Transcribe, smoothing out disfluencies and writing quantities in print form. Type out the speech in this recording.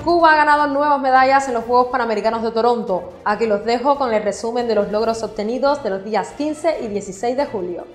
Cuba ha ganado nuevas medallas en los Juegos Panamericanos de Toronto. Aquí los dejo con el resumen de los logros obtenidos de los días 15 y 16 de julio.